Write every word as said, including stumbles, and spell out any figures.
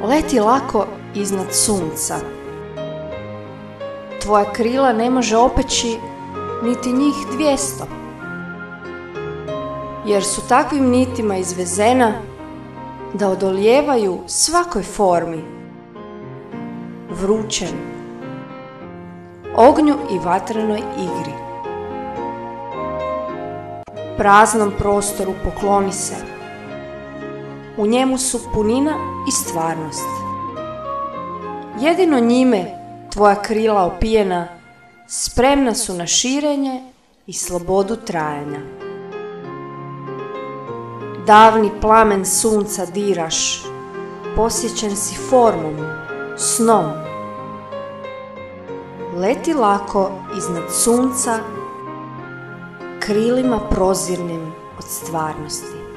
Leti lako iznad sunca. Tvoja krila ne može opeći niti njih dvjesto, jer su takvim nitima izvezena da odolijevaju svakoj formi, vrućem, ognju i vatrenoj igri. Praznom prostoru pokloni se, u njemu su punina i stvarnost. Jedino njime tvoja krila opijena spremna su na širenje i slobodu trajanja. Davni plamen sunca diraš, posjećen si formom, snom. Leti lako iznad sunca, krilima prozirnim od stvarnosti.